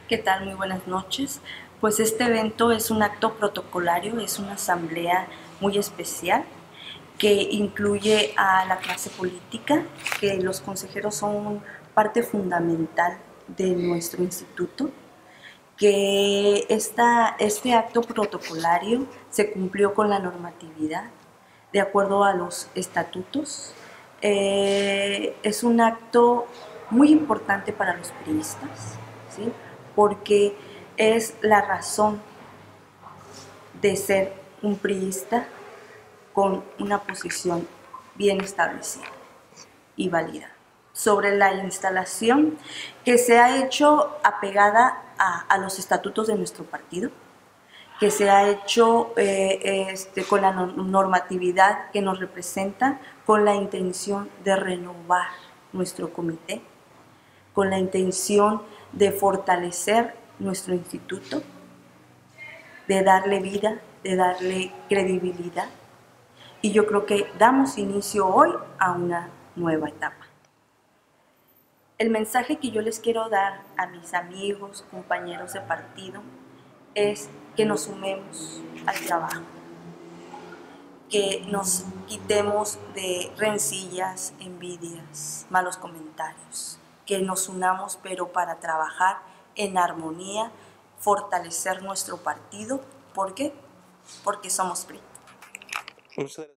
¿Qué tal? Muy buenas noches. Pues este evento es un acto protocolario, es una asamblea muy especial que incluye a la clase política, que los consejeros son parte fundamental de nuestro instituto, que este acto protocolario se cumplió con la normatividad de acuerdo a los estatutos. Es un acto muy importante para los priistas, ¿sí? Porque es la razón de ser un priista con una posición bien establecida y válida sobre la instalación que se ha hecho apegada a los estatutos de nuestro partido, que se ha hecho con la normatividad que nos representa, con la intención de renovar nuestro comité, con la intención de fortalecer nuestro instituto, de darle vida, de darle credibilidad. Y yo creo que damos inicio hoy a una nueva etapa. El mensaje que yo les quiero dar a mis amigos, compañeros de partido, es que nos sumemos al trabajo, que nos quitemos de rencillas, envidias, malos comentarios, que nos unamos pero para trabajar en armonía, fortalecer nuestro partido. ¿Por qué? Porque somos PRI.